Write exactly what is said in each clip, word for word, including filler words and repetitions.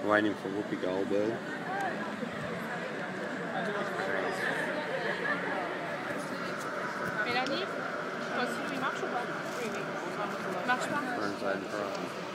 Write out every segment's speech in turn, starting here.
Waiting for Whoopi Goldberg. Mélanie, toi aussi tu marches ou pas? Oui, oui. Marche pas? Inside front.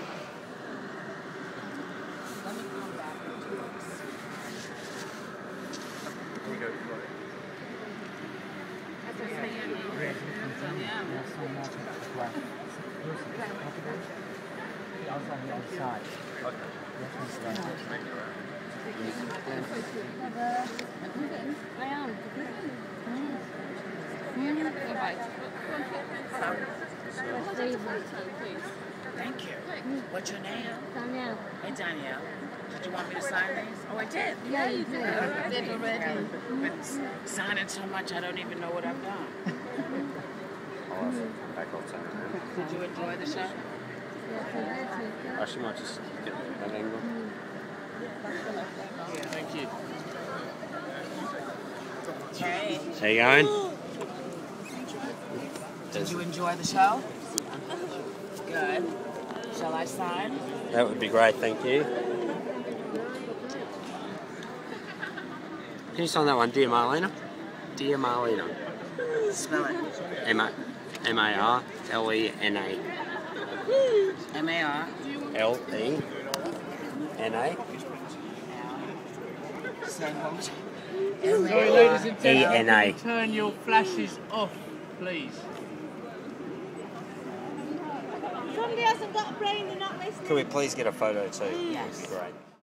Thank you. What's your name? Danielle. Hey, Danielle. Did you want me to sign these? Oh, I did. Yeah, you did. I did already. But signing so much, I don't even know what I've done. Awesome. Back on time. Did you enjoy the show? Actually, might just get that angle. Yeah, thank you. Hey. How you going? Did you enjoy the show? Good. Shall I sign? That would be great, thank you. Can you sign that one, dear Marlena? Dear Marlena. Spell it. M A M A R L E N A. M A R L E N A. Same one. Sorry, ladies and E N A. gentlemen, turn your flashes off, please. Somebody hasn't got a brain, they're not listening. Could we please get a photo too? Yes. That'd be great.